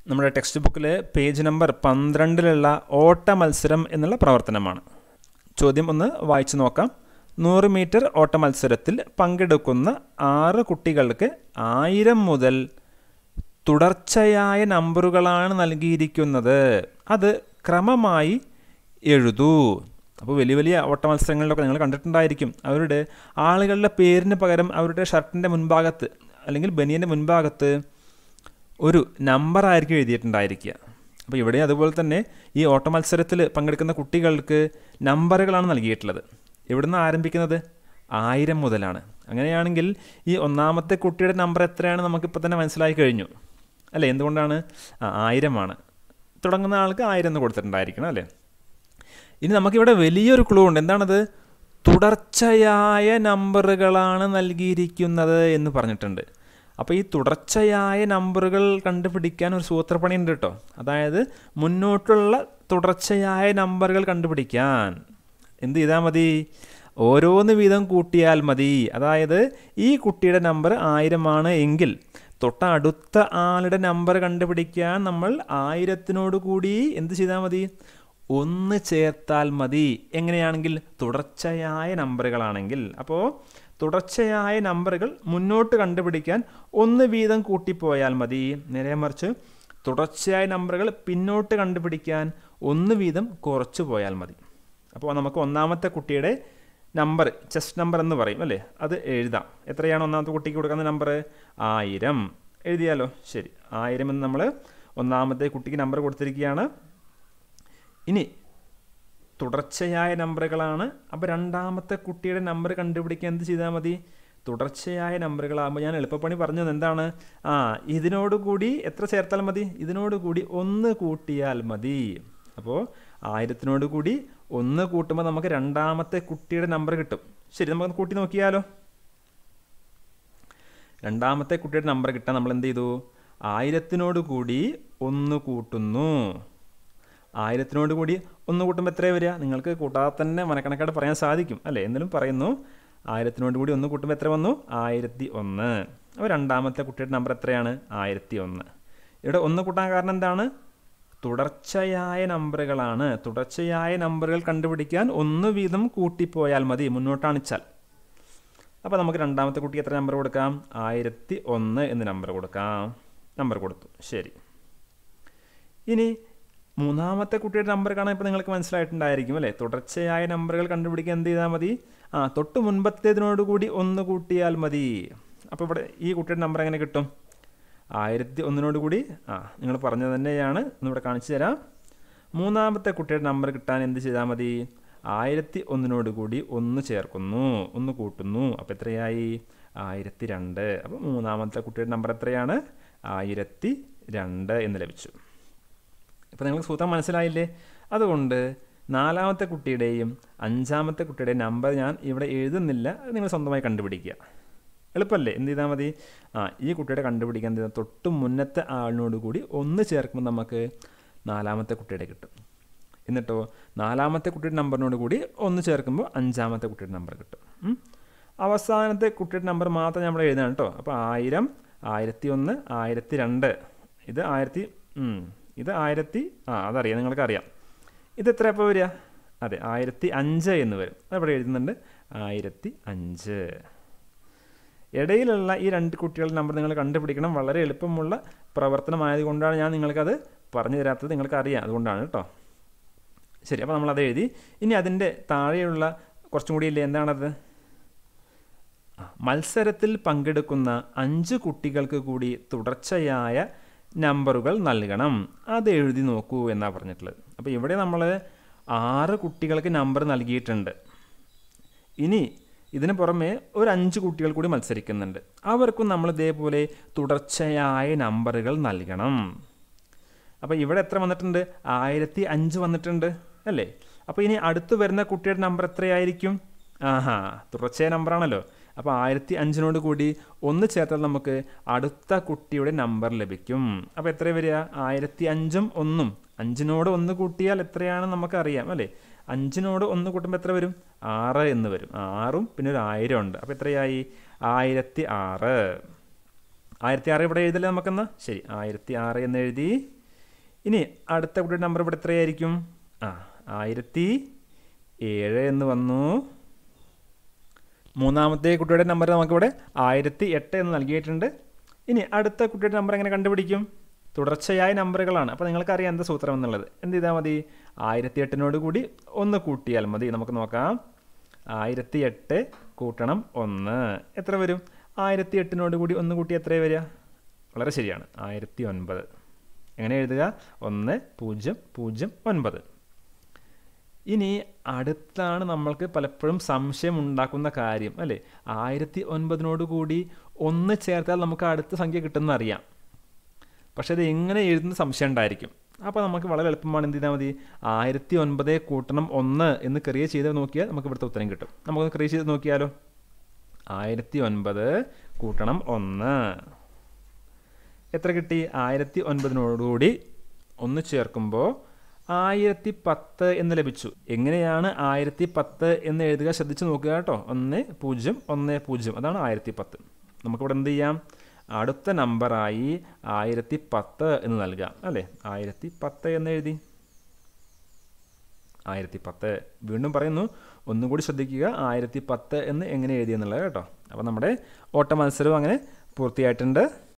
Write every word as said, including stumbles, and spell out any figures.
നമ്മുടെ ടെക്സ്റ്റ് ബുക്കിലെ page number പന്ത്രണ്ടിലുള്ള ഓട്ട മത്സരം എന്നുള്ള പ്രവർത്തനമാണ്. ചോദ്യം ഒന്ന് വായിച്ചു നോക്കാം. നൂറ് മീറ്റർ ഓട്ട മത്സരത്തിൽ പങ്കെടുക്കുന്ന ആറ് കുട്ടികൾക്ക് ആയിരം മുതൽ തുടർച്ചയായ നമ്പറുകളാണ് നൽകിയിരിക്കുന്നത്. അത് ക്രമമായി എഴുതൂ. അപ്പോൾ വലിയ വലിയ ഓട്ട മത്സരങ്ങളിലൊക്കെ നിങ്ങൾ കണ്ടിട്ടുണ്ടായിരിക്കും, അവരുടെ ആളുകളുടെ പേരിന് പകരം അവരുടെ ഷർട്ടിൻ്റെ മുൻഭാഗത്ത് അല്ലെങ്കിൽ ബനിയൻ്റെ മുൻഭാഗത്ത് ഒരു നമ്പറായിരിക്കും എഴുതിയിട്ടുണ്ടായിരിക്കുക. അപ്പോൾ ഇവിടെ അതുപോലെ തന്നെ ഈ ഓട്ട മത്സരത്തിൽ പങ്കെടുക്കുന്ന കുട്ടികൾക്ക് നമ്പറുകളാണ് നൽകിയിട്ടുള്ളത്. എവിടുന്ന് ആരംഭിക്കുന്നത്? ആയിരം മുതലാണ്. അങ്ങനെയാണെങ്കിൽ ഈ ഒന്നാമത്തെ കുട്ടിയുടെ നമ്പർ എത്രയാണ് നമുക്കിപ്പോൾ തന്നെ മനസ്സിലായി കഴിഞ്ഞു അല്ലേ? എന്തുകൊണ്ടാണ്? ആ ആയിരമാണ്. തുടങ്ങുന്ന ആൾക്ക് ആയിരം എന്ന് കൊടുത്തിട്ടുണ്ടായിരിക്കണം അല്ലേ? ഇനി നമുക്കിവിടെ വലിയൊരു ക്ലൂ ഉണ്ട്. എന്താണത്? തുടർച്ചയായ നമ്പറുകളാണ് നൽകിയിരിക്കുന്നത് എന്ന് പറഞ്ഞിട്ടുണ്ട്. അപ്പോൾ ഈ തുടർച്ചയായ നമ്പറുകൾ കണ്ടുപിടിക്കാൻ ഒരു സൂത്രപ്പണി ഉണ്ട് കേട്ടോ. അതായത് മുന്നോട്ടുള്ള തുടർച്ചയായ നമ്പറുകൾ കണ്ടുപിടിക്കാൻ എന്ത് ചെയ്താൽ മതി? ഓരോന്ന് വീതം കൂട്ടിയാൽ മതി. അതായത് ഈ കുട്ടിയുടെ നമ്പർ ആയിരമാണ് എങ്കിൽ തൊട്ടടുത്ത ആളുടെ നമ്പർ കണ്ടുപിടിക്കാൻ നമ്മൾ ആയിരത്തിനോട് കൂടി എന്ത് ചെയ്താൽ മതി? ഒന്ന് ചേർത്താൽ മതി. എങ്ങനെയാണെങ്കിൽ? തുടർച്ചയായ നമ്പറുകളാണെങ്കിൽ. അപ്പോൾ തുടർച്ചയായ നമ്പറുകൾ മുന്നോട്ട് കണ്ടുപിടിക്കാൻ ഒന്ന് വീതം കൂട്ടിപ്പോയാൽ മതി. നേരെ മറിച്ച് തുടർച്ചയായ നമ്പറുകൾ പിന്നോട്ട് കണ്ടുപിടിക്കാൻ ഒന്ന് വീതം കുറച്ച് പോയാൽ മതി. അപ്പോൾ നമുക്ക് ഒന്നാമത്തെ കുട്ടിയുടെ നമ്പർ, ചെസ്റ്റ് നമ്പർ എന്ന് പറയും അല്ലേ, അത് എഴുതാം. എത്രയാണ് ഒന്നാമത്തെ കുട്ടിക്ക് കൊടുക്കുന്ന നമ്പർ? ആയിരം. എഴുതിയാലോ? ശരി, ആയിരം എന്ന് നമ്മൾ ഒന്നാമത്തെ കുട്ടിക്ക് നമ്പർ കൊടുത്തിരിക്കുകയാണ്. ഇനി തുടർച്ചയായ നമ്പറുകളാണ്. അപ്പോൾ രണ്ടാമത്തെ കുട്ടിയുടെ നമ്പർ കണ്ടുപിടിക്കാൻ എന്ത് ചെയ്താൽ മതി? തുടർച്ചയായ നമ്പറുകളാകുമ്പോൾ ഞാൻ എളുപ്പപ്പണി പറഞ്ഞത് എന്താണ്? ആ ഇതിനോടുകൂടി എത്ര ചേർത്താൽ മതി? ഇതിനോടുകൂടി ഒന്ന് കൂട്ടിയാൽ മതി. അപ്പോൾ ആയിരത്തിനോട് കൂടി ഒന്ന് കൂട്ടുമ്പോൾ നമുക്ക് രണ്ടാമത്തെ കുട്ടിയുടെ നമ്പർ കിട്ടും. ശരി, നമുക്ക് കൂട്ടി നോക്കിയാലോ? രണ്ടാമത്തെ കുട്ടിയുടെ നമ്പർ കിട്ടാൻ നമ്മൾ എന്ത് ചെയ്തു? ആയിരത്തിനോട് കൂടി ഒന്ന് കൂട്ടുന്നു. ആയിരത്തിനോട് കൂടി ഒന്ന് കൂട്ടുമ്പോൾ എത്രയാണ് വരിക? നിങ്ങൾക്ക് കൂട്ടാതെ തന്നെ മനക്കണക്കായിട്ട് പറയാൻ സാധിക്കും അല്ലേ? എന്നാലും പറയുന്നു, ആയിരത്തിനോട് കൂടി ഒന്ന് കൂട്ടുമ്പോൾ എത്ര വന്നു? ആയിരത്തി ഒന്ന്. അപ്പോൾ രണ്ടാമത്തെ കുട്ടിയുടെ നമ്പർ എത്രയാണ്? ആയിരത്തി ഒന്ന്. ഇവിടെ ഒന്ന് കൂട്ടാൻ കാരണം എന്താണ്? തുടർച്ചയായ നമ്പറുകളാണ്. തുടർച്ചയായ നമ്പറുകൾ കണ്ടുപിടിക്കാൻ ഒന്ന് വീതം കൂട്ടിപ്പോയാൽ മതി മുന്നോട്ടാണിച്ചാൽ. അപ്പോൾ നമുക്ക് രണ്ടാമത്തെ കുട്ടിക്ക് എത്ര നമ്പർ കൊടുക്കാം? ആയിരത്തി ഒന്ന് എന്ന് നമ്പർ കൊടുക്കാം. നമ്പർ കൊടുത്തു. ശരി, ഇനി മൂന്നാമത്തെ കുട്ടിയുടെ നമ്പർ കാണാൻ ഇപ്പോൾ നിങ്ങൾക്ക് മനസ്സിലായിട്ടുണ്ടായിരിക്കും അല്ലേ? തുടർച്ചയായ നമ്പറുകൾ കണ്ടുപിടിക്കാൻ എന്ത് ചെയ്താൽ മതി? ആ തൊട്ട് മുൻപത്തേതിനോടുകൂടി ഒന്ന് കൂട്ടിയാൽ മതി. അപ്പോൾ ഇവിടെ ഈ കുട്ടിയുടെ നമ്പർ എങ്ങനെ കിട്ടും? ആയിരത്തി ഒന്നിനോട് കൂടി ആ നിങ്ങൾ പറഞ്ഞത് തന്നെയാണ്, ഒന്നിവിടെ കാണിച്ചു തരാം. മൂന്നാമത്തെ കുട്ടിയുടെ നമ്പർ കിട്ടാൻ എന്ത് ചെയ്താൽ മതി? ആയിരത്തി ഒന്നിനോട് കൂടി ഒന്ന് ചേർക്കുന്നു, ഒന്ന് കൂട്ടുന്നു. അപ്പോൾ എത്രയായി? ആയിരത്തി രണ്ട്. അപ്പോൾ മൂന്നാമത്തെ കുട്ടിയുടെ നമ്പർ എത്രയാണ്? ആയിരത്തി രണ്ട് എന്ന് ലഭിച്ചു. ഇപ്പോൾ നിങ്ങൾക്ക് സൂത്രം മനസ്സിലായില്ലേ? അതുകൊണ്ട് നാലാമത്തെ കുട്ടിയുടെയും അഞ്ചാമത്തെ കുട്ടിയുടെയും നമ്പർ ഞാൻ ഇവിടെ എഴുതുന്നില്ല, അത് നിങ്ങൾ സ്വന്തമായി കണ്ടുപിടിക്കുക. എളുപ്പമല്ലേ? എന്ത് ചെയ്താൽ മതി? ആ ഈ കുട്ടിയുടെ കണ്ടുപിടിക്കാൻ എന്ത് ചെയ്താൽ തൊട്ട് മുന്നത്തെ ആളിനോട് കൂടി ഒന്ന് ചേർക്കുമ്പോൾ നമുക്ക് നാലാമത്തെ കുട്ടിയുടെ കിട്ടും. എന്നിട്ടോ നാലാമത്തെ കുട്ടിയുടെ നമ്പറിനോട് കൂടി ഒന്ന് ചേർക്കുമ്പോൾ അഞ്ചാമത്തെ കുട്ടിയുടെ നമ്പർ കിട്ടും. അവസാനത്തെ കുട്ടിയുടെ നമ്പർ മാത്രം നമ്മൾ എഴുതാൻ കേട്ടോ. അപ്പോൾ ആയിരം, ആയിരത്തി ഒന്ന്, ആയിരത്തി രണ്ട്, ഇത് ആയിരത്തി ഇത് ആയിരത്തി ആ അതറിയാം, നിങ്ങൾക്കറിയാം. ഇത് എത്ര ഇപ്പോൾ വരിക? അതെ, ആയിരത്തി അഞ്ച് എന്ന് വരും. അതവിടെ എഴുതുന്നുണ്ട്, ആയിരത്തി അഞ്ച്. ഇടയിലുള്ള ഈ രണ്ട് കുട്ടികളുടെ നമ്പർ നിങ്ങൾ കണ്ടുപിടിക്കണം. വളരെ എളുപ്പമുള്ള പ്രവർത്തനമായതുകൊണ്ടാണ് ഞാൻ നിങ്ങൾക്കത് പറഞ്ഞു തരാത്തത്. നിങ്ങൾക്കറിയാം, അതുകൊണ്ടാണ് കേട്ടോ. ശരി, അപ്പോൾ നമ്മളത് എഴുതി. ഇനി അതിൻ്റെ താഴെയുള്ള കുറച്ചും കൂടി ഇല്ലേ, എന്താണത്? മത്സരത്തിൽ പങ്കെടുക്കുന്ന അഞ്ച് കുട്ടികൾക്ക് കൂടി തുടർച്ചയായ നമ്പറുകൾ നൽകണം. അത് എഴുതി നോക്കൂ എന്നാണ് പറഞ്ഞിട്ടുള്ളത്. അപ്പോൾ ഇവിടെ നമ്മൾ ആറ് കുട്ടികൾക്ക് നമ്പർ നൽകിയിട്ടുണ്ട്. ഇനി ഇതിന് പുറമെ ഒരു അഞ്ച് കുട്ടികൾ കൂടി മത്സരിക്കുന്നുണ്ട്. അവർക്കും നമ്മൾ ഇതേപോലെ തുടർച്ചയായ നമ്പറുകൾ നൽകണം. അപ്പോൾ ഇവിടെ എത്ര വന്നിട്ടുണ്ട്? ആയിരത്തി അഞ്ച് വന്നിട്ടുണ്ട് അല്ലേ? അപ്പോൾ ഇനി അടുത്ത് വരുന്ന കുട്ടിയുടെ നമ്പർ എത്രയായിരിക്കും? ആഹാ, തുടർച്ചയായ നമ്പറാണല്ലോ. അപ്പോൾ ആയിരത്തി അഞ്ചിനോട് കൂടി ഒന്ന് ചേർത്താൽ നമുക്ക് അടുത്ത കുട്ടിയുടെ നമ്പർ ലഭിക്കും. അപ്പോൾ എത്ര വരിക? ആയിരത്തി അഞ്ചും ഒന്നും. അഞ്ചിനോട് ഒന്ന് കൂട്ടിയാൽ എത്രയാണെന്ന് നമുക്കറിയാം അല്ലേ? അഞ്ചിനോട് ഒന്ന് കൂട്ടുമ്പോൾ എത്ര വരും? ആറ് എന്ന് വരും. ആറും പിന്നെ ഒരു ആയിരം ഉണ്ട്. അപ്പോൾ എത്രയായി? ആയിരത്തി ആറ്. ആയിരത്തി ആറ് ഇവിടെ എഴുതല്ലേ നമുക്കെന്നാ? ശരി, ആയിരത്തി ആറ് എന്ന് എഴുതി. ഇനി അടുത്ത കുട്ടിയുടെ നമ്പർ ഇവിടെ എത്രയായിരിക്കും? ആ ആയിരത്തി ഏഴ് എന്ന് വന്നു. മൂന്നാമത്തെ കുട്ടിയുടെ നമ്പർ നമുക്കിവിടെ ആയിരത്തി എട്ട് എന്ന് നൽകിയിട്ടുണ്ട്. ഇനി അടുത്ത കുട്ടിയുടെ നമ്പർ എങ്ങനെ കണ്ടുപിടിക്കും? തുടർച്ചയായ നമ്പറുകളാണ്. അപ്പോൾ നിങ്ങൾക്കറിയാം എന്താ സൂത്രം എന്നുള്ളത്. എന്ത് ചെയ്താൽ മതി? ആയിരത്തി എട്ടിനോട് കൂടി ഒന്ന് കൂട്ടിയാൽ മതി. നമുക്ക് നോക്കാം. ആയിരത്തി എട്ട് കൂട്ടണം ഒന്ന് എത്ര വരും? ആയിരത്തി എട്ടിനോട് കൂടി ഒന്ന് കൂട്ടി എത്രയാണ് വരിക? വളരെ ശരിയാണ്, ആയിരത്തി ഒൻപത്. എങ്ങനെ എഴുതുക? ഒന്ന് പൂജ്യം പൂജ്യം ഒൻപത്. ഇനി അടുത്താണ് നമ്മൾക്ക് പലപ്പോഴും സംശയം ഉണ്ടാക്കുന്ന കാര്യം അല്ലേ? ആയിരത്തി ഒൻപതിനോട് കൂടി ഒന്ന് ചേർത്താൽ നമുക്ക് അടുത്ത സംഖ്യ കിട്ടുമെന്ന് അറിയാം. പക്ഷേ അത് എങ്ങനെ എഴുതുന്ന സംശയം ഉണ്ടായിരിക്കും. അപ്പോൾ നമുക്ക് വളരെ എളുപ്പമാണ്. എന്ത് ചെയ്താൽ മതി? ആയിരത്തി ഒൻപത് കൂട്ടണം ഒന്ന് എന്ന് ക്രിയ ചെയ്ത് നോക്കിയാൽ നമുക്ക് ഇവിടുത്തെ ഉത്തരം കിട്ടും. നമുക്കൊന്ന് ക്രിയ ചെയ്ത് നോക്കിയാലോ? ആയിരത്തി ഒൻപത് കൂട്ടണം ഒന്ന് എത്ര കിട്ടി? ആയിരത്തി ഒൻപതിനോടുകൂടി ഒന്ന് ചേർക്കുമ്പോൾ ആയിരത്തി പത്ത് എന്ന് ലഭിച്ചു. എങ്ങനെയാണ് ആയിരത്തി പത്ത് എന്ന് എഴുതുക ശ്രദ്ധിച്ച് നോക്കുക കേട്ടോ. ഒന്ന് പൂജ്യം ഒന്ന് പൂജ്യം, അതാണ് ആയിരത്തി പത്ത്. നമുക്കിവിടെ എന്ത് ചെയ്യാം? അടുത്ത നമ്പറായി ആയിരത്തി പത്ത് എന്ന് നൽകാം അല്ലേ? ആയിരത്തി പത്ത് എന്ന് എഴുതി. ആയിരത്തി പത്ത് വീണ്ടും പറയുന്നു, ഒന്നുകൂടി ശ്രദ്ധിക്കുക. ആയിരത്തി പത്ത് എന്ന് എങ്ങനെ എഴുതിയെന്നുള്ളത് കേട്ടോ. അപ്പോൾ നമ്മുടെ ഓട്ട മത്സരവും അങ്ങനെ പൂർത്തിയായിട്ടുണ്ട്.